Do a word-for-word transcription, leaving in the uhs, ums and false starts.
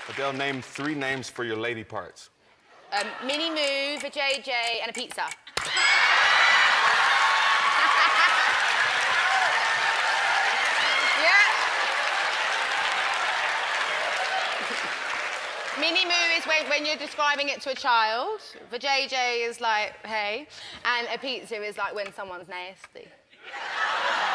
Adele, name three names for your lady parts. Um, mini moo, a J J, and a pizza. Yeah. Mini moo is when, when you're describing it to a child. The J J is like, hey. And a pizza is like when someone's nasty.